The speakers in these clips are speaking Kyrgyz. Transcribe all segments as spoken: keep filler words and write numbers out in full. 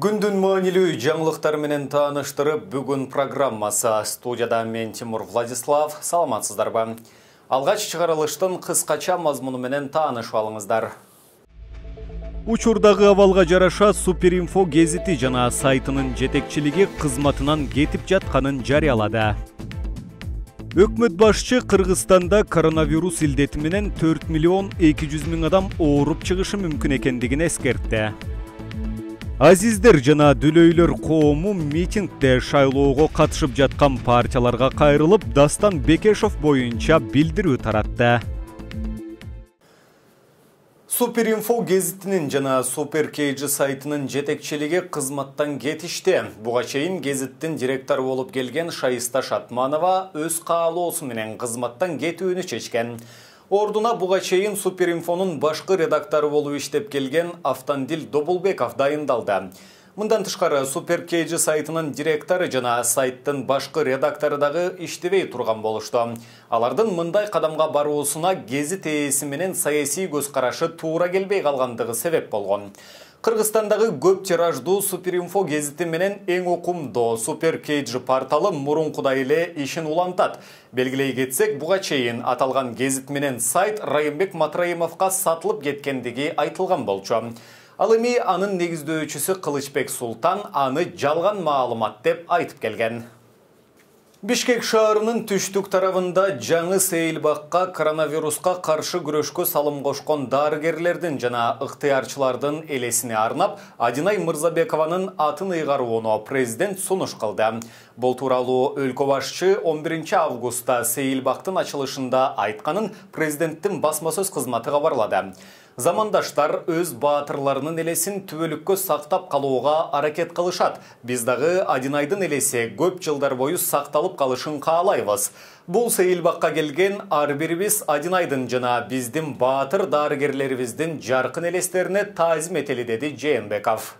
Күндүн маанилүү жаңылыктар менен тааныштырып, бүгүн программасы студияда мен Тимур Владислав. Саламатсыздарбы? Алгач чыгарылыштын кыскача мазмуну менен таанышып алыңыздар. Учурдагы абалга жараша Суперинфо гезити жана сайтынын жетекчилиги кызматынан кетип жатканын жарыялады. Өкмөт башчы Кыргызстанда коронавирус илдети менен төрт миллион эки жүз миң адам ооруп чыгышы мүмкүн экендигин эскертти. Азиздер жана дүлөйлөр коому митингде шайлоого катышып жаткан партияларга кайрылып, Дастан Бекешов боюнча билдирүү таратты. Суперинфо гезитинин жана Суперкейджи сайтынын жетекчилиги кызматтан кетишти. Буга чейин гезиттин директору болуп келген Шайыста Шатманова өз каалоосу менен кызматтан кетүүнү чечкен. Ордуна буга чейин Суперинфонун башкы редактору болуп иштеп келген Автандил Добулбеков дайындалды. Мындан тышкары Суперкейджи сайтынын директору жана сайттын башкы редактору дагы иштебей турган болушту. Алардын мындай кадамга баруусуна гезит ээси менен саясий көз карашы туура келбей калгандыгы себеп болгон. Кыргызстандагы көп тираждуу Суперинфо гезити менен эң окумдуу Суперкейджи порталы мурункудай эле ишин улантат. Белгилей кетсек, буга чейин аталган гезит менен сайт Райымбек Матраимовго сатылып кеткендиги айтылган болчу. Ал эми анын негиздөөчүсү Кылычбек Султан аны жалган маалымат деп айтып келген. Бишкек шаарынын түштүк тарабында жаңы сейилбакка коронавируска каршы күрөшкө салым кошкон дарыгерлердин жана ыктыярчылардын элесине арнап Адинай Мырзабекованын атын ыйгарууну президент сунуш кылды. Бул тууралуу өлкө башчы он биринчи августта сейилбактын ачылышында айтканын президенттин басма сөз кызматы кабарлады. Замандаштар өз баатырларынын элесин түбөлүккө сактап калууга аракет кылышат. Биз дагы Адинайдын элеси көп жылдар бою сакталып калышын каалайбыз. Бул сейилбакка келген ар бирибиз Адинайдын жана биздин баатыр дарыгерлерибиздин жаркын элестерине таазим этели, деди Жээнбеков.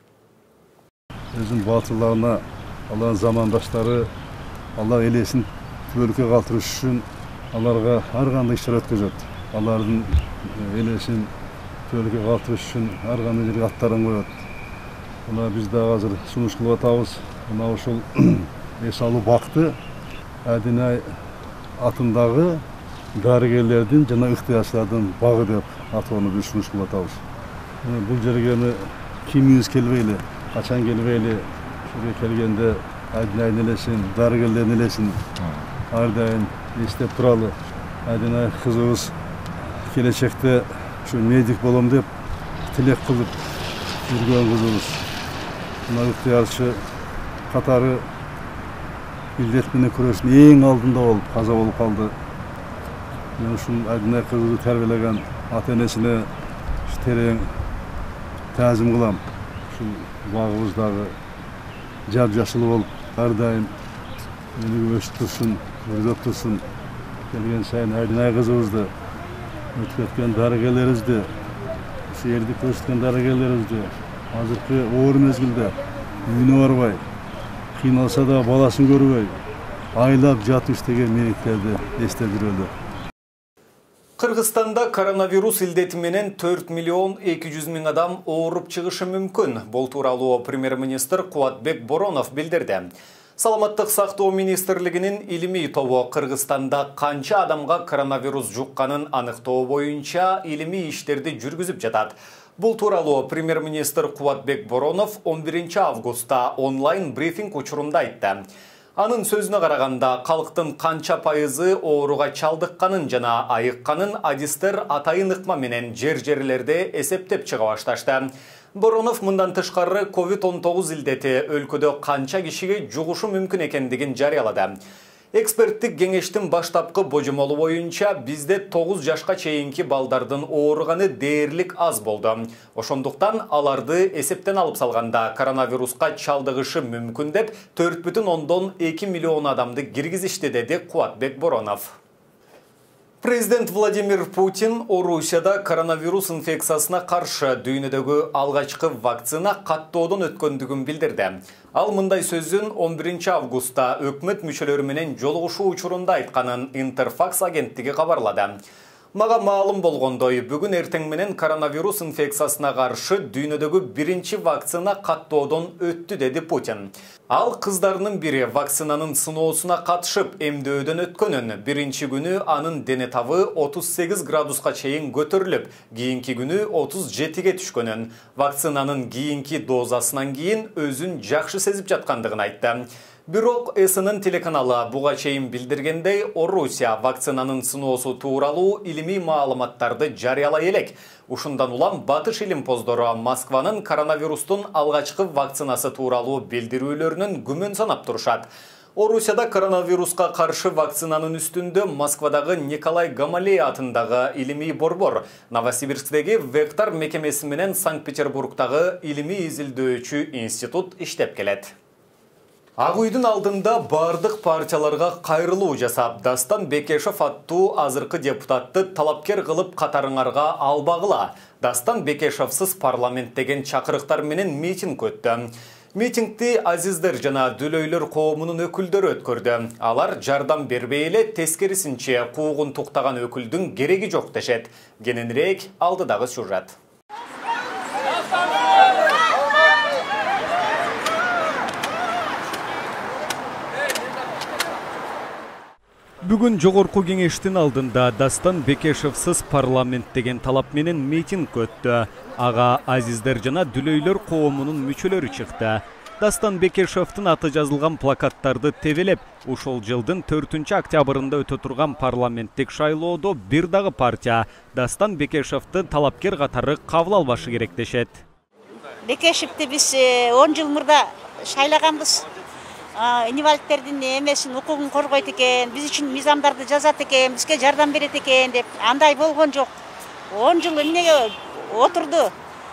Өзүн баатырларына, алардын замандаштары, алар элесин түбөлүккө калтырыш үчүн аларга ар кандай иш-чара өткөзөт. Алардын элесин түбөлүккө калтырыш үчүн ар кандай жерге аттарын коет. Мына биз да азыр сунуш кылып атабыз. Мына ошол эс алуу бакты Адинай атындагы дарыгерлердин жана ыктыярчылардын багы деп атоону биз сунуш кылып атабыз. Бул жерге кимибиз келбейли, качан келбейли, ушуга келгенде Адинайдын элесин, дарыгерлердин элесин ар дайым эстеп туралы. Адинай кызыбыз келечекте ушу медик болом деп тилек кылып жүргөн кызыбыз. Мына ыктыярчы катары илдет менен күрөштүн эң алдында болуп каза болуп калды. Мен ушул Адинай кызыбызды тарбиялаган ата-энесине терең таазим кылам. Ушул багыбыз дагы жап-жашыл болуп, ар дайым өсүп турсун, өргөп турсун. Келген сайын Адинай кызыбызды, өтүп өткөн дарыгерлерибизди, ушу элди көрсөткөн дарыгерлерибизди азыркы оор мезгилде үйүнө барбай, кыйналса да баласын көрбөй, айлап жатып иштеген мейиттерди эстеп жүрөлү. Кыргызстанда коронавирус илдети менен төрт миллион эки жүз миң адам ооруп чыгышы мүмкүн. Бул тууралуу премьер-министр Кубатбек Боронов билдирди. Саламаттык сактоо министрлигинин илимий тобу Кыргызстанда канча адамга коронавирус жукканын аныктоо боюнча илимий иштерди жүргүзүп жатат. Бул тууралуу премьер-министр Кубатбек Боронов он биринчи августта онлайн брифинг учурунда айтты. Анын сөзүнө караганда, калктын канча пайызы ооруга чалдыкканын жана айыкканын адистер атайын ыкма менен жер-жерлерде эсептеп чыга башташты. Боронов мындан тышкары ковид он тогуз илдети өлкөдө канча кишиге жугушу мүмкүн экендигин жарыялады. Эксперттик кеңештин баштапкы божомолу боюнча бизде тогуз жашка чейинки балдардын ооруганы дээрлик аз болду. Ошондуктан аларды эсептен алып салганда коронавируска чалдыгышы мүмкүн деп төрт бүтүн ондон эки миллион адамды киргизишти, деди Кубатбек Боронов. Президент Владимир Путин Орусияда коронавирус инфекциясына каршы дүйнөдөгү алгачкы вакцина каттоодон өткөндүгүн билдирди. Ал мындай сөзүн он биринчи августта өкмөт мүчөлөрү менен жолугушуу учурунда айтканын Интерфакс агенттиги кабарлады. Мага маалым болгондой, бүгүн эртең менен коронавирус инфекциясына каршы дүйнөдөгү биринчи вакцина каттоодон өттү, деди Путин. Ал кыздарынын бири вакцинанын сыноосуна катышып эмдөөдөн өткөнүн, биринчи күнү анын дене табы отуз сегиз градуска чейин көтөрүлүп, кийинки күнү отуз жетиге түшкөнүн, вакцинанын кийинки дозасынан кийин өзүн жакшы сезип жаткандыгын айтты. Бирок эсэнэн телеканалы буга чейин билдиргендей, Орусия вакцинанын сыноосу тууралуу илимий маалыматтарды жарыялай элек. Ушундан улам Батыш илим поздору Москванын коронавирустун алгачкы вакцинасы тууралуу билдирүүлөрүнүн күмөн санап турушат. Орусияда коронавируска каршы вакцинанын үстүндө Москвадагы Николай Гамалей атындагы илимий борбор, Новосибирсктеги Вектор мекемеси менен Санкт-Петербургдагы илимий изилдөөчү институт иштеп келет. Ак үйдүн алдында бардык партияларга кайрылуу жасап, Дастан Бекешев аттуу азыркы депутатты талапкер кылып катарыңарга албагыла. Дастан Бекешевсиз парламент деген чакырыктар менен митинг өттү. Митингди азиздер жана дүлөйлөр коомунун өкүлдөрү өткөрдү. Алар жардам бербей эле, тескерисинче куугун туктаган өкүлдүн кереги жок дешет. Кененирээк алдыдагы сюжет. Бүгүн жогорку кеңештин алдында Дастан Бекешевсиз парламент деген талап менен митинг өттү. Ага азиздер жана дүлөйлөр коомунун мүчөлөрү чыкты. Дастан Бекешевдин аты жазылган плакаттарды тебелеп, ушул жылдын төртүнчү октябрында өтө турган парламенттик шайлоодо бир дагы партия Дастан Бекешевди талапкер катары кабыл албашы керек дешет. Бекешевди биз он жыл мурда шайлаганбыз. Инвалидтердин эмесин, укугун коргойт экен, биз үчүн мыйзамдарды жазат экен, бизге жардам берет экен деп, андай болгон жок. он жыл эмнеге отурду.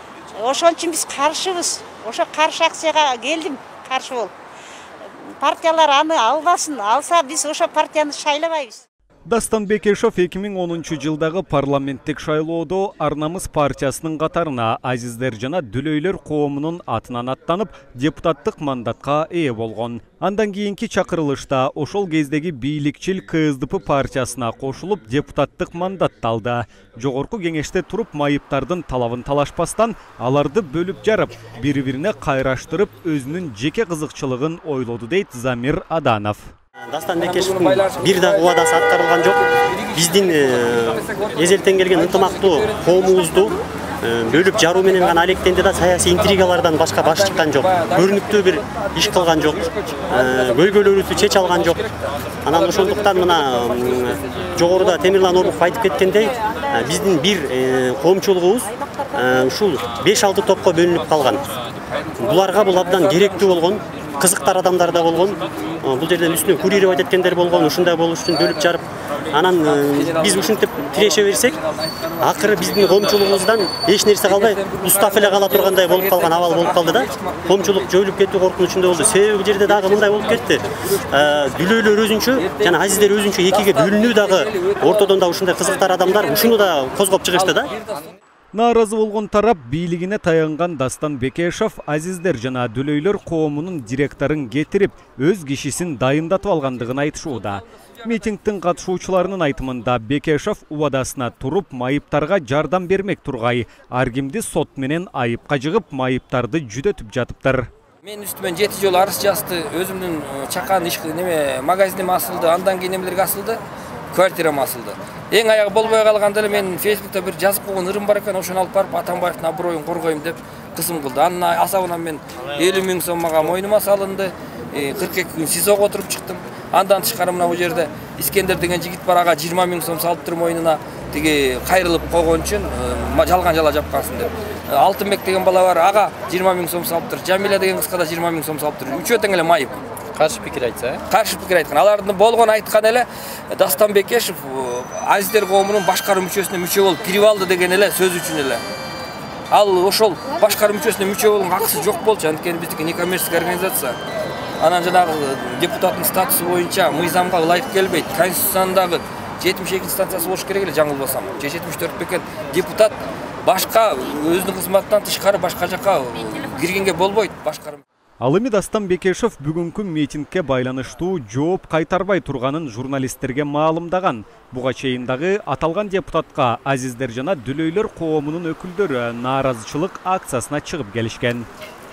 Ошон үчүн биз каршыбыз. Ошо каршы акцияга келдим, каршы болуп. Партиялар аны албасын, алса биз ошо партияны шайлабайбыз. Дастан Бекешев эки миң онунчу жылдагы парламенттик шайлоодо Ар Намыс партиясынын катарына азиздер жана дүлөйлөр коомунун атынан аттанып, депутаттык мандатка ээ болгон. Андан кийинки чакырылышта ошол кездеги бийликчил Ка Эс Дэ Пэ партиясына кошулуп депутаттык мандатты алды. Жогорку кеңеште туруп майыптардын талабын талашпастан, аларды бөлүп жарып, бири-бирине кайраштырып, өзүнүн жеке кызыкчылыгын ойлоду, дейт Замир Аданов. Дастан Бекешевдин бир дагы убадасы аткарылган жок. Биздин эзелтен келген ынтымактуу коомубузду бөлүп жаруу менен гана алектенди да, саясий интригалардан башка баш чыккан жок. Көрүнүктүү бир иш кылган жок. Көйгөйлөрүбүздү чеч алган жок. Анан ошондуктан мына жогоруда Темирлан Орлуков айтып кеткендей, биздин бир коомчулугубуз ушул беш алты топко бөлүнүп калган. Буларга бул абдан керектүү болгон, кызыктар адамдар да болгон. Бул жерден үстүнө курировать эткендер болгон, ушундай болуш үчүн бөлүп жарып, анан биз ушинтип тиреше берсек, акыры биздин коомчулугубуздан эч нерсе калбай, устап эле кала тургандай болуп калган абал болуп калды да. Коомчулук жойулуп кетүү коркунучунда болду. Себеби бул жерде дагы мындай болуп кетти. Дүлөйлөр өзүнчө жана азиздер өзүнчө экиге бөлүнүү дагы, ортодон да ушундай кызыктар адамдар ушуну да козгоп чыгышты да. Нааразы болгон тарап бийлигине таянган Дастан Бекешев азиздер жана дүлөйлөр коомунун директорун кетирип, өз кишисин дайындатып алгандыгын айтышууда. Митингдин катышуучуларынын айтымында Бекешев убадасына туруп, майыптарга жардам бермек тургай, ар кимди сот менен айыпка жыгып, майыптарды жүдөтүп жатыптыр. Мен үстүмөн жети жолу арыз жазды, өзүмдүн чакан иш неме магазиним асылды, андан кийин эмелерге асылды, квартирам асылды. Эң аягы болбой калганда эле мен Фейсбукта бир жазып койгон ырым бар экен, ошону алып барып Атамбаевдин аброюн коргойм деп кысым кылды. Анын асабынан мен элүү миң сом мага мойнума салынды. кырк эки күн СИЗОго отуруп чыктым. Андан тышкары мына бул жерде Искендер деген жигит бар, ага жыйырма миң сом салыптыр мойнуна. Тиги кайрылып койгон үчүн жалган жала жапкансың деп. Алтынбек деген бала бар, ага жыйырма миң сом салыптыр. Жамиля деген кызга да жыйырма миң сом салыптыр. Үчөө тең эле майып. Каршы пикир айтса, каршы пикир айткан. Алардын болгон айткан эле Дастан Бекешев азиздер коомунун башкаруу мүчөсүнө мүчө болуп кирип алды деген эле сөз үчүн эле. Ал ошол башкаруу мүчөсүнө мүчө болуп акысы жок болчу, анткени биздики некоммерческий организация. Анан жанагы депутаттын статусу боюнча мыйзамга ылайык келбейт. Конституцияндагы жетимиш экинчи станциясы болуш керек эле, жаңылбасам. жетимиш төрт бекен депутат башка өзүнүн кызматынан тышкары башка жака киргенге болбойт. Башкаруу Ал эми Дастан Бекешев бүгүнкү митингке байланыштуу жооп кайтарбай турганын журналисттерге маалымдаган. Буга чейин дагы аталган депутатка азиздер жана дүлөйлөр коомунун өкүлдөрү нааразычылык акциясына чыгып келишкен.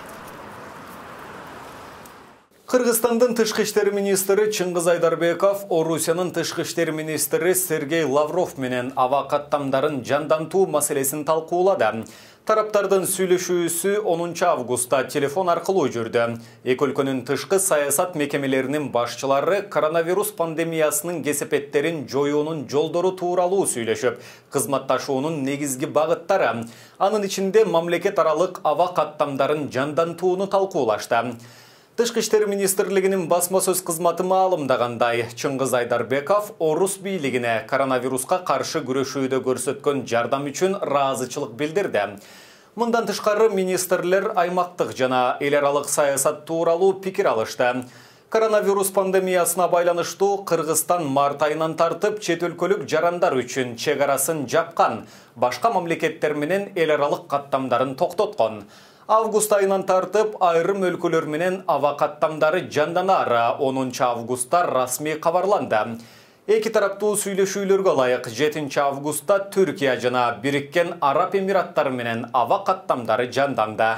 Кыргызстандын тышкы иштер министри Чыңгыз Айдарбеков Орусиянын тышкы иштер министри Сергей Лавров менен аба каттамдарын жандантуу маселесин талкуулады. Тараптардын сүйлөшүүсү онунчу августта телефон аркылуу жүрдү. Эки өлкөнүн тышкы саясат мекемелеринин башчылары коронавирус пандемиясынын кесепеттерин жоюунун жолдору тууралуу сүйлөшүп, кызматташуунун негизги багыттары, анын ичинде мамлекет аралык аба каттамдарын жандантууну талкуулашты. Тышкы иштер министрлигинин басма сөз кызматы маалымдагандай, Чыңгыз Айдарбеков Орус бийлигине коронавируска каршы күрөшүүдө көрсөткөн жардам үчүн ыраазычылык билдирди. Мындан тышкары министрлер аймактык жана эл аралык саясат тууралуу пикир алышты. Коронавирус пандемиясына байланыштуу Кыргызстан март айынан тартып чет өлкөлүк жарандар үчүн чек арасын жапкан, башка мамлекеттер менен эл аралык каттамдарын токтоткон. Август айынан тартып айрым өлкөлөр менен аба каттамдары жанданары онунчу августта расмий кабарланды. Эки тараптуу сүйлөшүүлөргө ылайык жетинчи августта Түркия жана Бириккен Араб Эмираттары менен аба каттамдары жанданды.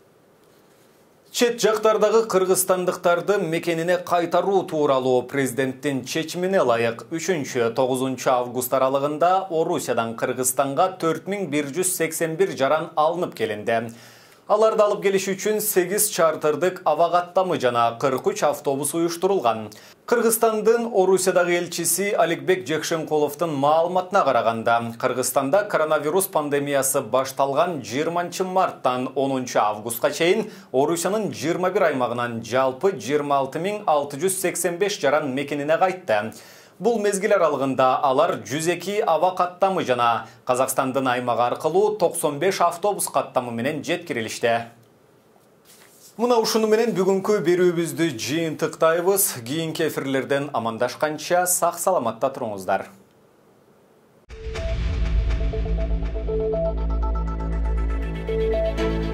Чет жактардагы кыргызстандыктарды мекенине кайтаруу тууралуу президенттин чечимине ылайык үчүнчү тогузунчу август аралыгында Орусиядан Кыргызстанга төрт миң бир жүз сексен бир жаран алынып келинди. Аларды алып келиш үчүн сегиз чартырдык аба каттамы жана кырк үч автобус уюштурулган. Кыргызстандын Орусиядагы элчиси Аликбек Жекшенкуловдун маалыматына караганда, Кыргызстанда коронавирус пандемиясы башталган жыйырманчы марттан онунчу августка чейин Орусиянын жыйырма бир аймагынан жалпы жыйырма алты миң алты жүз сексен беш жаран мекенине кайтты. Бул мезгил аралыгында алар жүз эки аба каттамы жана Казакстандын аймагы аркылуу токсон беш автобус каттамы менен жеткирилишти. Мына ушуну менен бүгүнкү берүүбүздү жыйынтыктайбыз. Кийинки эфирлерден амандашканча сак саламатта туруңуздар. Thank you.